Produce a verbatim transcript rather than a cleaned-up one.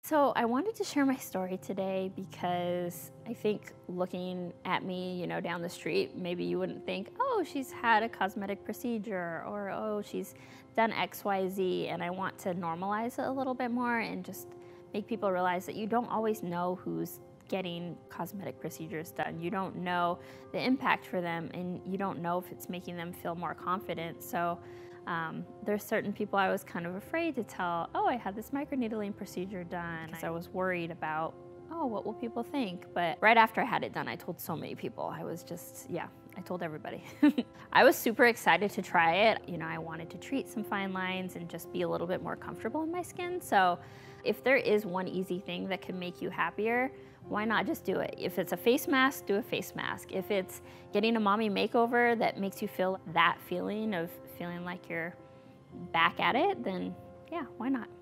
So I wanted to share my story today because I think looking at me, you know, down the street, maybe you wouldn't think, oh, she's had a cosmetic procedure or, oh, she's done X, Y, Z. And I want to normalize it a little bit more and just make people realize that you don't always know who's getting cosmetic procedures done. You don't know the impact for them, and you don't know if it's making them feel more confident. So Um, there's certain people I was kind of afraid to tell, oh, I had this microneedling procedure done, because I was worried about, oh, what will people think? But right after I had it done, I told so many people. I was just, yeah, I told everybody. I was super excited to try it. You know, I wanted to treat some fine lines and just be a little bit more comfortable in my skin. So if there is one easy thing that can make you happier, why not just do it? If it's a face mask, do a face mask. If it's getting a mommy makeover that makes you feel that feeling of feeling like you're back at it, then yeah, why not?